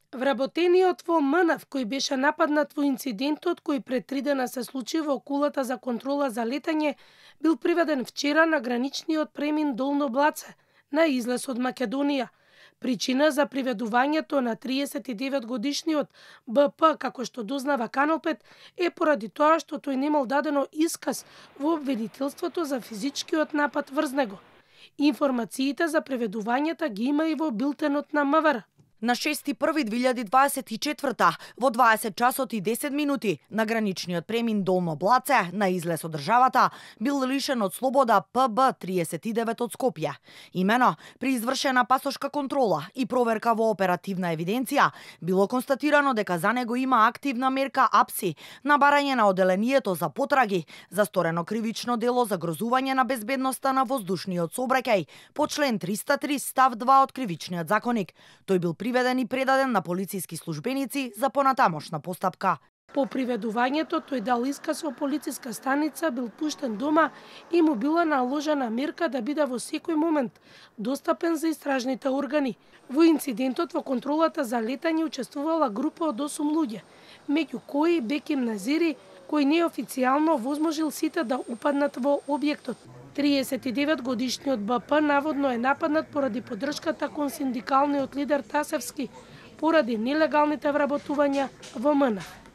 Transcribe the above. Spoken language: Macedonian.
Вработениот во МНАВ, кој беше нападнат во инцидентот кој пред 3 дена се случи во кулата за контрола за летање, бил приведен вчера на граничниот премин Долно Блаце, на излез од Македонија. Причина за приведувањето на 39 годишниот БП, како што дознава Канал 5, е поради тоа што тој немал дадено исказ во обвинителството за физичкиот напад врз него. Информациите за приведувањата ги има и во билтенот на МВР. На 6.1.2024 во 20 часот и 10 минути на граничниот премин Долно Блаце на излез од државата бил лишен од слобода ПБ 39 од Скопје. Имено, при извршена пасошка контрола и проверка во оперативна евиденција било констатирано дека за него има активна мерка АПСИ на барање на оделението за потраги за сторено кривично дело за грозување на безбедноста на воздушниот сообраќај по член 303 став 2 од Кривичниот законник. Тој бил приведен и предаден на полициски службеници за понатамошна постапка. По приведувањето тој дал исказ во полициска станица, бил пуштен дома и му била наложена мерка да биде во секој момент достапен за истражните органи. Во инцидентот во контролата за летање учествувала група од 8 луѓе, меѓу кои Беким Назири, кој неофицијално возможил сите да упаднат во објектот. 39 годишниот БП наводно е нападнат поради поддршката кон синдикалниот лидер Тасевски, поради нелегалните вработувања во МНАВ.